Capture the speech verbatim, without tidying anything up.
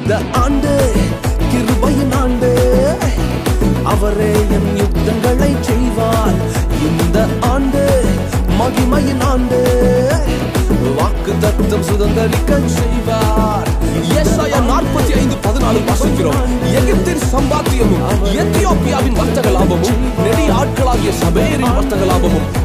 இந்த ஆண்டு கிருபையின் ஆண்டு, அவரே என் யுத்தங்களை செய்வார். இந்த ஆண்டு மகிமையின் ஆண்டு, வாக்கு தத்தம் சுதந்திரிக்க செய்வார். ஏசாயா நாற்பத்தி ஐந்து பதினாலு வாசிக்கிறோம். எகிப்தின் சம்பாத்தியமும் எத்தியோப்பியாவின் வர்த்தக லாபமும் நெடிய ஆட்களாகிய சபேரின் வர்த்தக லாபமும்